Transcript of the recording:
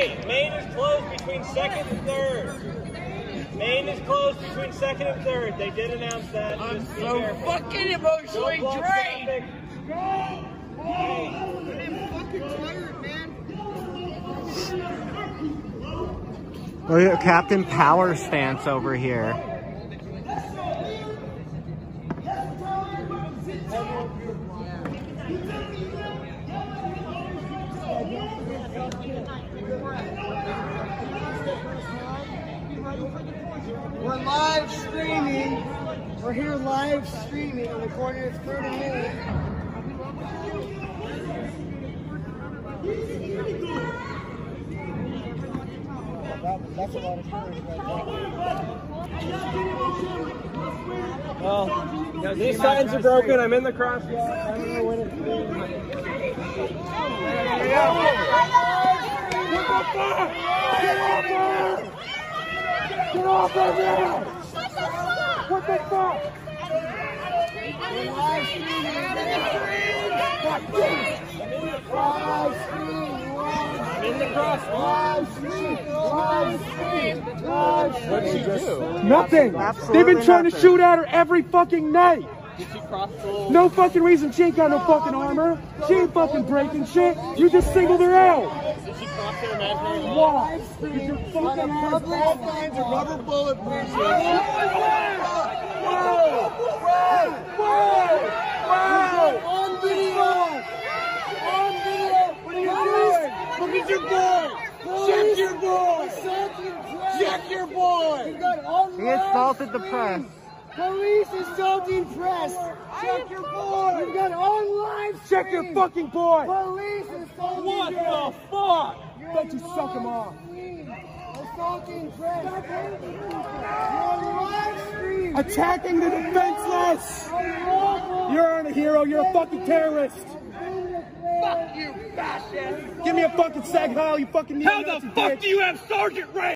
Main is closed between 2nd and 3rd. Main is closed between 2nd and 3rd. They did announce that. I'm so fucking emotionally drained. I'm fucking tired, man. Look at Captain Power stance over here. We're live streaming. We're here live streaming and recording it 30 minutes. That's a lot of courage right there. Well, these signs are broken. I'm in the crosswalk. I don't know when it's being. What the fuck? Get off there! Get off there now! What the fuck? Live streaming. I'm in the crosswalk. What did she do? Nothing. They've been trying to shoot at her every fucking night. Did she cross the little... No fucking reason. She ain't got no fucking armor. She ain't fucking breaking shit. You just singled her out. Did she cross her imaginary line? Why? On a public signs a rubber bullet bridge. Whoa! On video! On video! What are you doing? Look at your boy! Check your boy! Check your boy! He assaulted the press. Police assaulting press! Check your boy! We've got on live stream! Check your fucking boy! Police assaulting What press! the fuck? Don't you suck him off. Assaulting press! You're on live stream! Attacking the defenseless! You aren't a hero, you're a fucking terrorist! Fuck you, fascist! Give me a fucking sag heil, you fucking How the fuck do you have Sergeant rank?